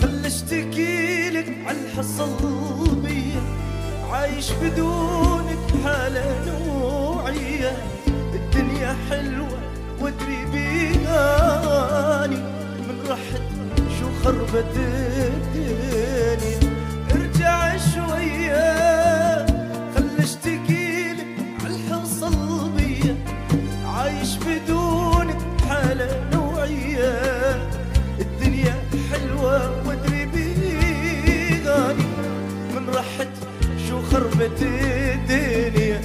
خل اشتكي لك عالحصل بيا، عايش بدونك حالة نوعية. الدنيا حلوة وادري بيهاني، من رحت شو خربت الدنيا. ارجع شوية خل اشتكي لك عالحصل بيا، عايش بدونك حالة نوعية. الدنيا حلوة وادري بيهاني، من رحت شو خربت الدنيا.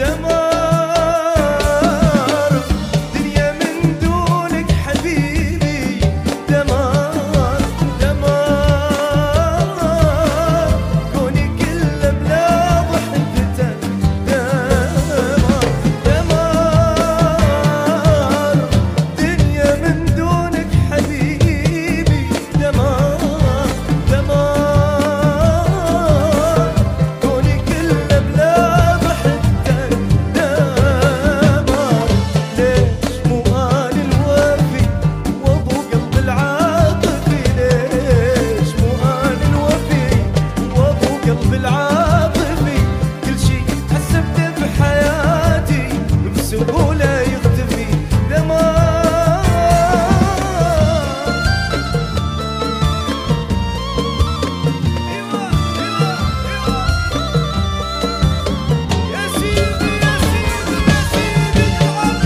دمار دنيا من دونك حبيبي، دمار دمار كوني كله بلا ضحكته. دمار دمار دنيا من دونك حبيبي، دمار دمار كوني كله بلا ضحكته. دمار ليش مو أنا الوفي وأبو قلب العاطفي؟ ليش مو أنا الوفي وأبو قلب العاطفي؟ كل شي حسبته بحياتي بسهولة يختفي. دمار ايوه ايوه ايوه يا سيدي يا سيدي يا سيدي العب.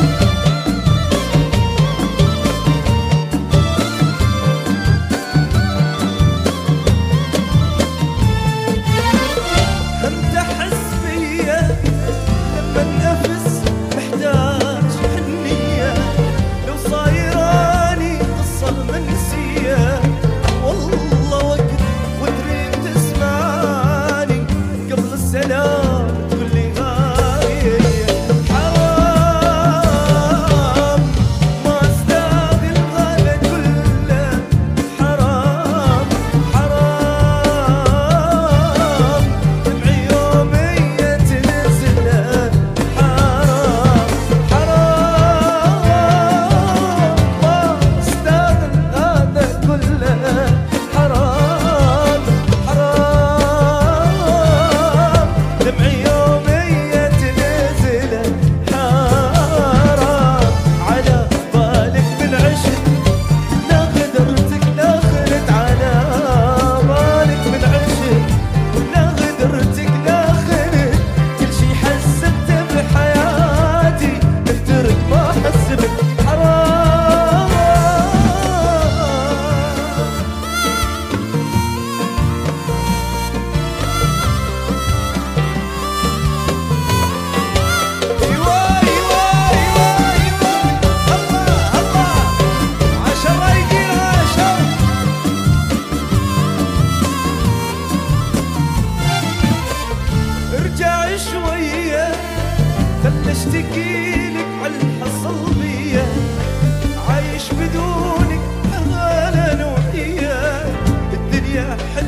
انت حس فيا لما النفس محتاج حنية، لو صايراني قصة منسية. والله وقت وتريد تسمعني قبل السلام تقول لي غاية. حرام ما استاهل هذا كله، حرام حرام دمعي يومية تنزل. حرام حرام ما استاهل هذا كله، حرام حرام دمعي يومية تنزل. حرام على بالك بالعشق لا غدرتك لا خنت، على بالك بالعشق لا غدرتك لا خنت. كل شي حسبته بحياتي افترق ما حسبت. حرام ايوه ايوه ايوه ايوه الله الله عشر رايقين عشر. ارجع شوية خل اشتكي لك عالحصل بيا، عايش بدونك حالة نوعية. الدنيا حلوة